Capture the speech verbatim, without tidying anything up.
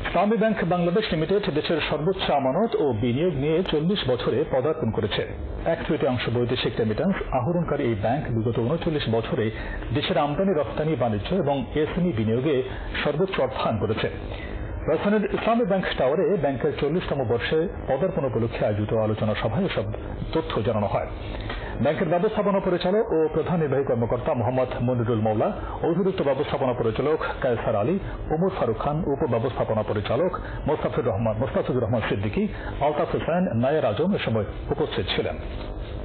ইসলামী bank Bangladesh limited দেশের সর্বোচ্চ আমানত ও বিনিয়োগ নিয়ে চল্লিশ বছরে পদার্পণ করেছে। এক তৃতীয়াংশ বৈদেশিক রেমিট্যান্স আহরণকারী এই ব্যাংক বিগত উনচল্লিশ বছরে দেশের আমদানি রপ্তানি বাণিজ্য এবং এসএমই বিনিয়োগে সর্বোচ্চ অর্থায়ন করেছে। রাজধানীর ইসলামী ব্যাংক টাওয়ারে ব্যাংকের চল্লিশতম বর্ষে পদার্পণ উপলক্ষে আয়োজিত আলোচনা সভায় এসব তথ্য জানানো হয়। ব্যাংকের ব্যবস্থাপনা পরিচালক ও প্রধান নির্বাহী কর্মকর্তা মোহাম্মদ মনিরুল মৌলা, অতিরিক্ত ব্যবস্থাপনা পরিচালক কায়সার আলী, ওমর ফারুক খান, উপ ব্যবস্থাপনা পরিচালক মোস্তাফিজুর রহমান মোস্তাফিজুর রহমান সিদ্দিকী, আলতাফ হোসেন, নায়ার আজম এ সময় উপস্থিত ছিলেন।